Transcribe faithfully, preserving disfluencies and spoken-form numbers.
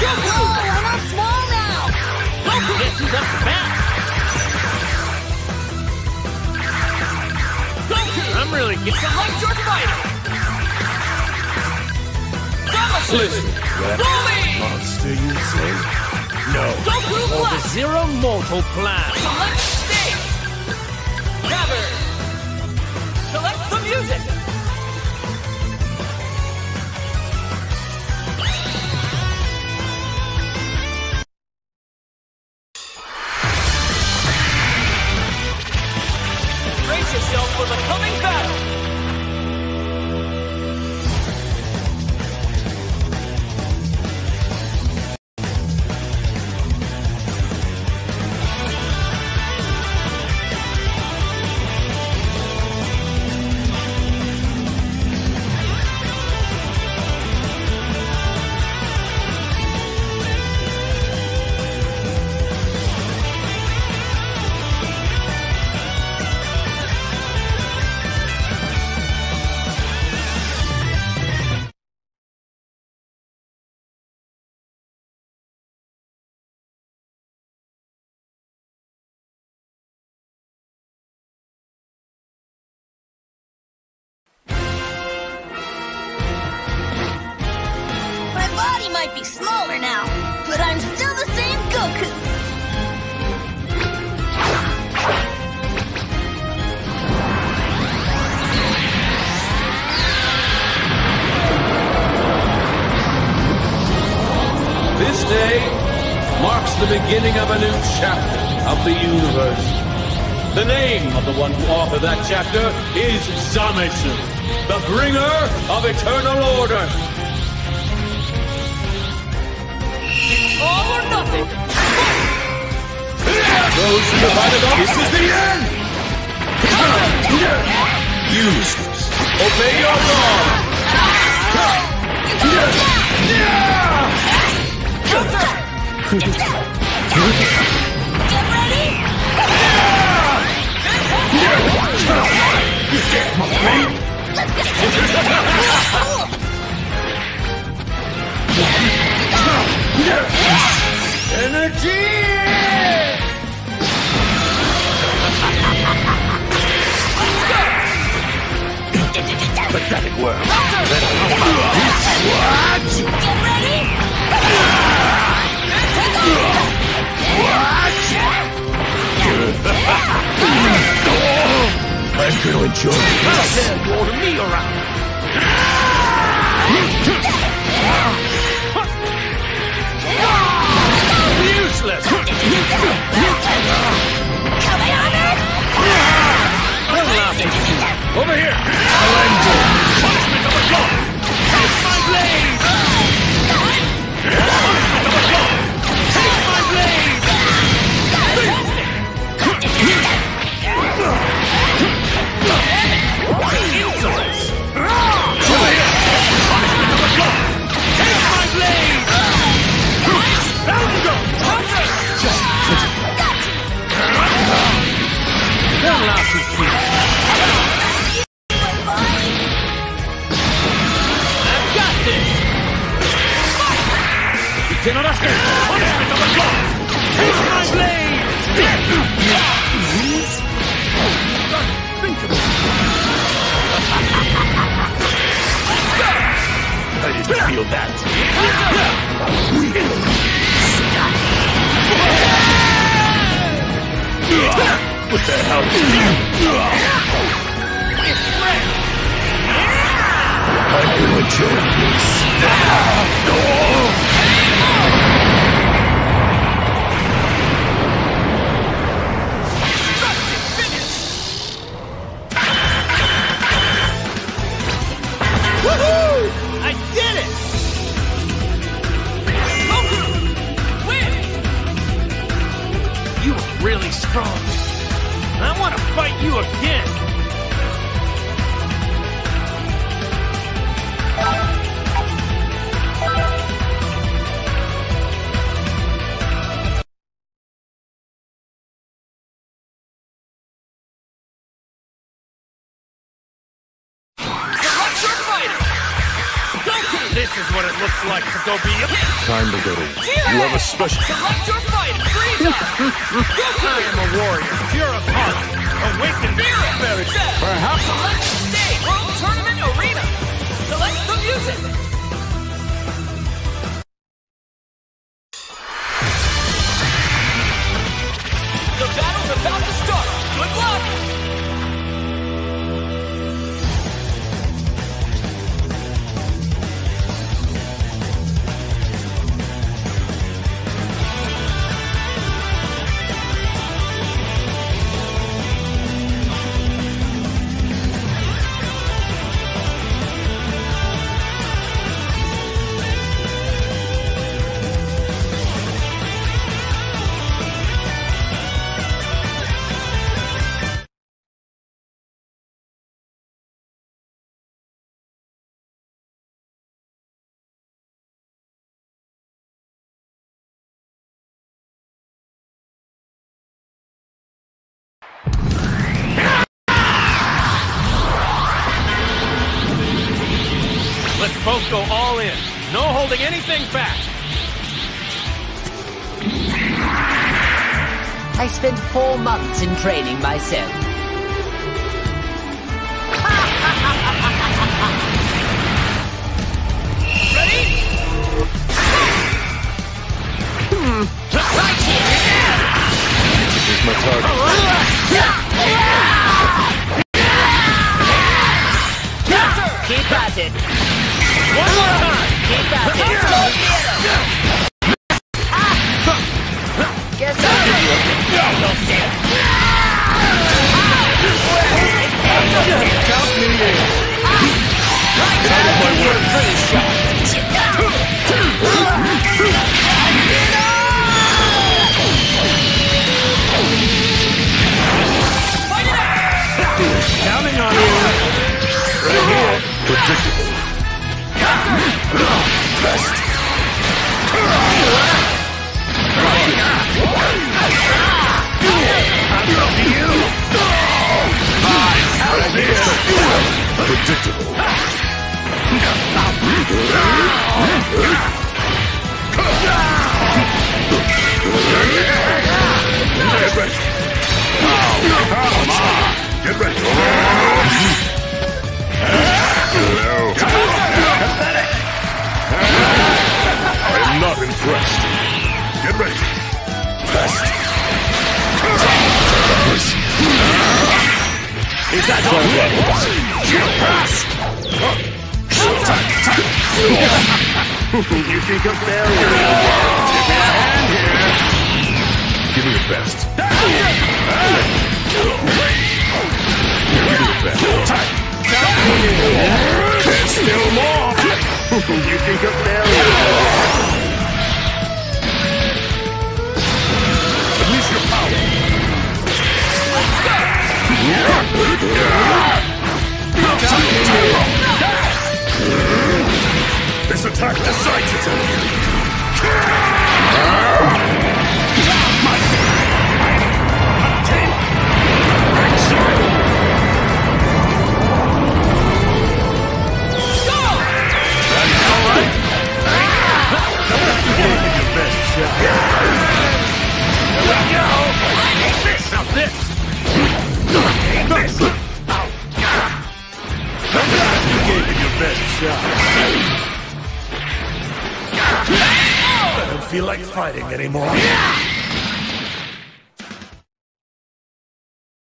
Goku! Oh, I'm all small now! Goku! Guess who's up to bat? Goku! I'm really getting select your fighter! Listen, that monster you say? No. Goku for the Zero Mortal Plan! Select stage! Gather! Select the music! Brace yourself for the coming battle! Might be smaller now, but I'm still the same Goku! This day marks the beginning of a new chapter of the universe. The name of the one who authored that chapter is Zametsu, the bringer of eternal order. All or nothing! Those who divided us, this is the end! Useless. Obey your law! Get ready! You get my pain? Energy! Pathetic world. What? Get ready! What? I'm gonna enjoy this. How dare you order me around? Useless! Over here! Punishment of a god! Take my blade! Punishment of a god! Take my blade! Insolence! Over here! Punishment of a god! Take my blade! Thunder! One last repeat. I've got this! You cannot escape! Punishment of a god! Take my blade! Please? Unthinkable! I didn't feel that. What the hell is this? It's red! I'm gonna enjoy this. Destructive finish! Woohoo! I did it! Goku! Win! You are really strong. I want to fight you again! This is what it looks like to go beyond. Time to go. You have a special. Select your fight, freeze up! I am a warrior, pure of heart, awakened spirit. Perhaps. Select the stage, World Tournament Arena! Select the music! The battle's about to start! Good luck! Let's both go all in. No holding anything back. I spent four months in training myself. Ready? Here's my target. Keep at it. One more time. Keep at it. Guess I'll give you a bit. Count me in. Right out of my freeze shot. Counting on you. Right here. Predictable. Best. I'm up to you. Right here. Predictable. Get ready. Come on. Get ready. Hello. Pathetic. I am not impressed. Get ready. Best. Is that all? You're past. You think of failure? Give me a hand here. Give me your best. Give me your best. There's still more. You think of failure? Unleash your power. This attack decides its enemy. My Now this. this. You gave it your best shot. I don't feel like fighting anymore.